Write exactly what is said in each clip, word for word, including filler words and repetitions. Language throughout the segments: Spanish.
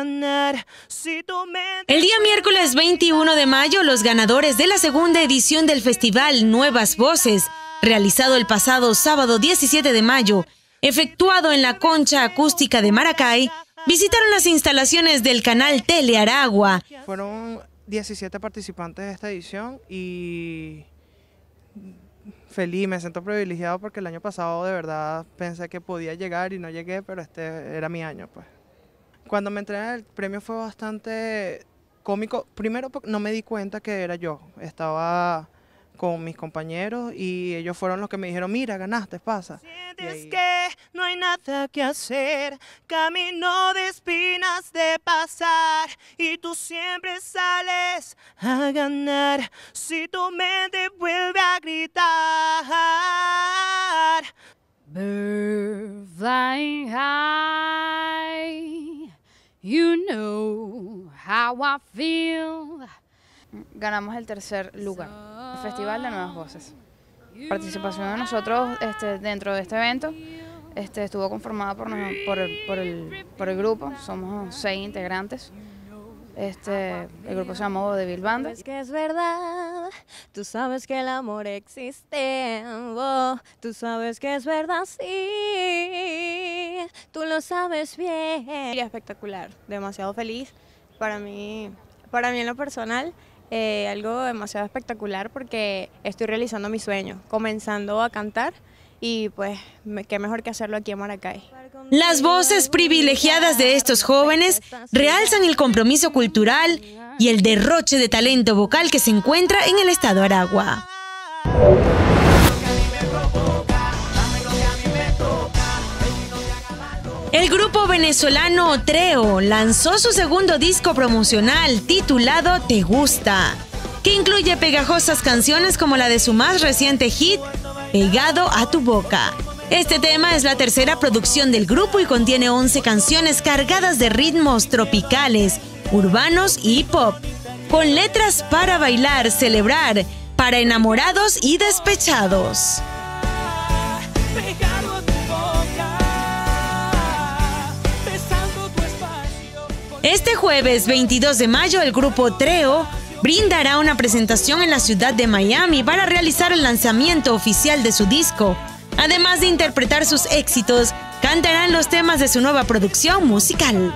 ganar. Si tu mente... El día miércoles veintiuno de mayo, los ganadores de la segunda edición del festival Nuevas Voces, realizado el pasado sábado diecisiete de mayo, efectuado en la Concha Acústica de Maracay, visitaron las instalaciones del canal Tele Aragua. Fueron diecisiete participantes de esta edición y feliz, me siento privilegiado porque el año pasado de verdad pensé que podía llegar y no llegué, pero este era mi año, pues. Cuando me entregaron el premio fue bastante cómico. Primero porque no me di cuenta que era yo. Estaba con mis compañeros y ellos fueron los que me dijeron, mira, ganaste, pasa. Sientes que no hay nada que hacer, camino de espinas de pasar y tú siempre sales a ganar. Si tu mente vuelve a gritar. Bird flying high, you know how I feel. Ganamos el tercer lugar, el Festival de Nuevas Voces. Participación de nosotros este, dentro de este evento este, estuvo conformada por, por, el, por, el, por el grupo, somos seis integrantes. Este, el grupo se llama Vodevil Banda. Es que es verdad, tú sabes que el amor existe, oh, tú sabes que es verdad, sí, tú lo sabes bien. Y espectacular, demasiado feliz, para mí, para mí en lo personal, eh, algo demasiado espectacular porque estoy realizando mi sueño, comenzando a cantar y pues qué mejor que hacerlo aquí en Maracay. Las voces privilegiadas de estos jóvenes realzan el compromiso cultural y el derroche de talento vocal que se encuentra en el estado Aragua. El grupo venezolano Treo lanzó su segundo disco promocional titulado Te Gusta, que incluye pegajosas canciones como la de su más reciente hit, Pegado a tu boca. Este tema es la tercera producción del grupo y contiene once canciones cargadas de ritmos tropicales, urbanos y pop, con letras para bailar, celebrar, para enamorados y despechados. Este jueves veintidós de mayo, el grupo Treo brindará una presentación en la ciudad de Miami para realizar el lanzamiento oficial de su disco. Además de interpretar sus éxitos, cantarán los temas de su nueva producción musical.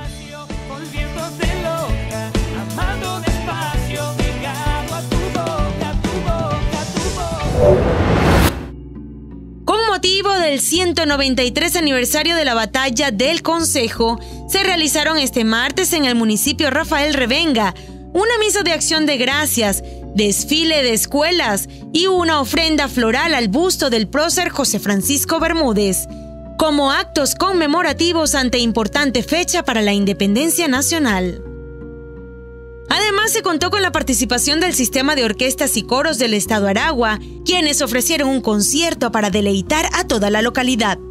Con motivo del ciento noventa y tres aniversario de la Batalla del Consejo, se realizaron este martes en el municipio Rafael Revenga una misa de acción de gracias, desfile de escuelas y una ofrenda floral al busto del prócer José Francisco Bermúdez, como actos conmemorativos ante importante fecha para la independencia nacional. Además, se contó con la participación del Sistema de Orquestas y Coros del Estado Aragua, quienes ofrecieron un concierto para deleitar a toda la localidad.